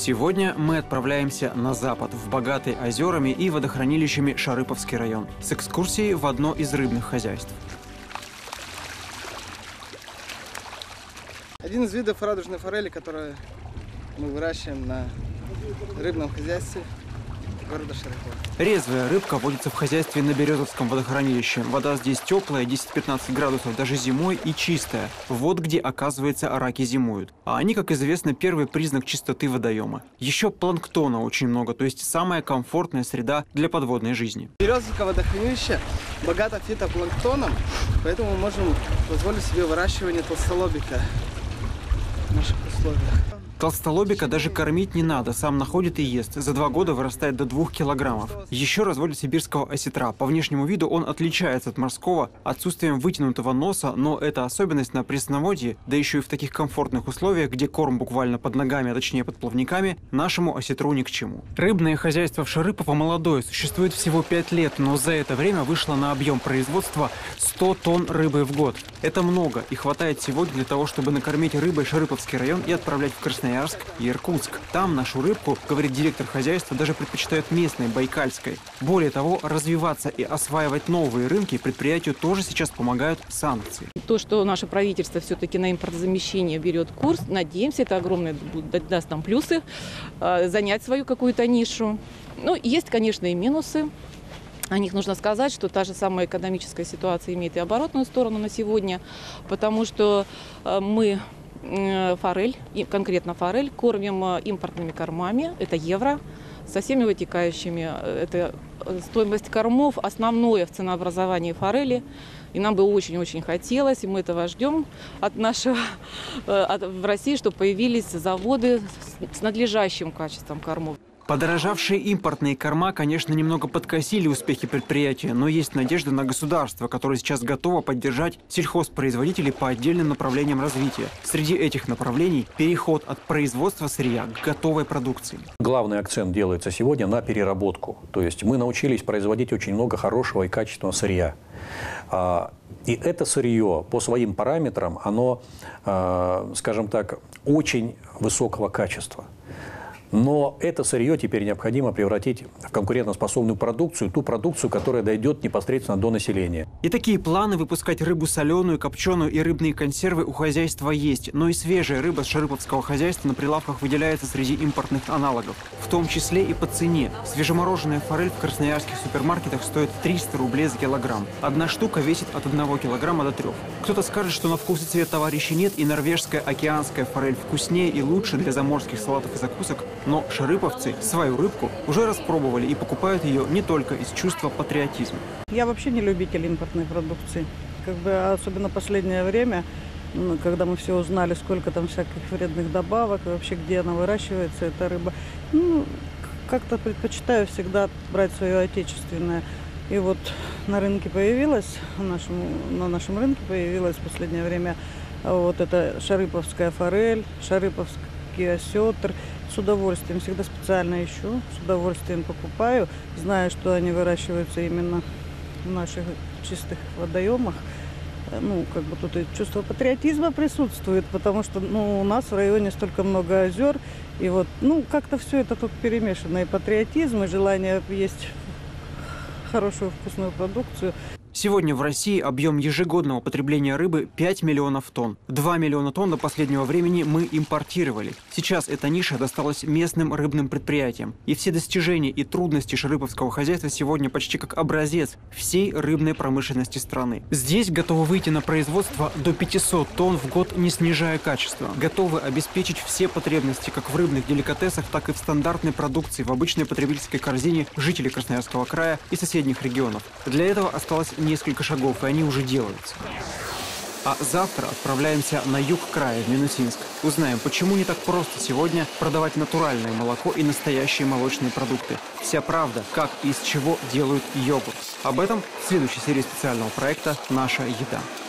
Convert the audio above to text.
Сегодня мы отправляемся на запад, в богатый озерами и водохранилищами Шарыповский район, с экскурсией в одно из рыбных хозяйств. Один из видов радужной форели, которую мы выращиваем на рыбном хозяйстве города Шарыпово. Резвая рыбка водится в хозяйстве на Березовском водохранилище. Вода здесь теплая, 10-15 градусов даже зимой, и чистая. Вот где, оказывается, раки зимуют. А они, как известно, первый признак чистоты водоема. Еще планктона очень много, то есть самая комфортная среда для подводной жизни. Березовское водохранилище богато фитопланктоном, поэтому мы можем позволить себе выращивание толстолобика в наших условиях. Толстолобика даже кормить не надо, сам находит и ест. За 2 года вырастает до 2 килограммов. Еще разводят сибирского осетра. По внешнему виду он отличается от морского отсутствием вытянутого носа, но эта особенность на пресноводье, да еще и в таких комфортных условиях, где корм буквально под ногами, а точнее под плавниками, нашему осетру ни к чему. Рыбное хозяйство в Шарыпово молодое, существует всего 5 лет, но за это время вышло на объем производства 100 тонн рыбы в год. Это много и хватает сегодня для того, чтобы накормить рыбой Шарыповский район и отправлять в Красноярск и Иркутск. Там нашу рыбку, говорит директор хозяйства, даже предпочитают местной, байкальской. Более того, развиваться и осваивать новые рынки предприятию тоже сейчас помогают санкции. То, что наше правительство все-таки на импортозамещение берет курс, надеемся, это огромное даст нам плюсы, занять свою какую-то нишу. Ну, есть, конечно, и минусы. О них нужно сказать, что та же самая экономическая ситуация имеет и оборотную сторону на сегодня, потому что мы форель, конкретно форель, кормим импортными кормами, это евро, со всеми вытекающими. Это стоимость кормов, основное в ценообразовании форели. И нам бы очень-очень хотелось, и мы этого ждем в России, чтобы появились заводы с надлежащим качеством кормов. Подорожавшие импортные корма, конечно, немного подкосили успехи предприятия, но есть надежда на государство, которое сейчас готово поддержать сельхозпроизводителей по отдельным направлениям развития. Среди этих направлений переход от производства сырья к готовой продукции. Главный акцент делается сегодня на переработку. То есть мы научились производить очень много хорошего и качественного сырья. И это сырье по своим параметрам, оно, скажем так, очень высокого качества. Но это сырье теперь необходимо превратить в конкурентоспособную продукцию, ту продукцию, которая дойдет непосредственно до населения. И такие планы выпускать рыбу соленую, копченую и рыбные консервы у хозяйства есть. Но и свежая рыба с шарыповского хозяйства на прилавках выделяется среди импортных аналогов. В том числе и по цене. Свежемороженая форель в красноярских супермаркетах стоит 300 рублей за килограмм. Одна штука весит от 1 килограмма до 3. Кто-то скажет, что на вкус и цвет товарищей нет, и норвежская океанская форель вкуснее и лучше для заморских салатов и закусок. Но шарыповцы свою рыбку уже распробовали и покупают ее не только из чувства патриотизма. Я вообще не любитель импортной продукции. Особенно в последнее время, когда мы все узнали, сколько там всяких вредных добавок, и вообще где она выращивается, эта рыба. Как-то предпочитаю всегда брать свое отечественное. И вот на рынке появилась, на нашем рынке появилась в последнее время вот эта шарыповская форель, шарыповский осетр. С удовольствием, всегда специально ищу, с удовольствием покупаю, зная, что они выращиваются именно в наших чистых водоемах. Тут и чувство патриотизма присутствует, потому что у нас в районе столько много озер, и как-то все это тут перемешано, и патриотизм, и желание есть хорошую вкусную продукцию. Сегодня в России объем ежегодного потребления рыбы 5 миллионов тонн. 2 миллиона тонн до последнего времени мы импортировали. Сейчас эта ниша досталась местным рыбным предприятиям. И все достижения и трудности шарыповского хозяйства сегодня почти как образец всей рыбной промышленности страны. Здесь готовы выйти на производство до 500 тонн в год, не снижая качества. Готовы обеспечить все потребности как в рыбных деликатесах, так и в стандартной продукции в обычной потребительской корзине жителей Красноярского края и соседних регионов. Для этого осталось несколько шагов, и они уже делаются. А завтра отправляемся на юг края, в Минусинск. Узнаем, почему не так просто сегодня продавать натуральное молоко и настоящие молочные продукты. Вся правда, как и из чего делают йогурт. Об этом в следующей серии специального проекта «Наша еда».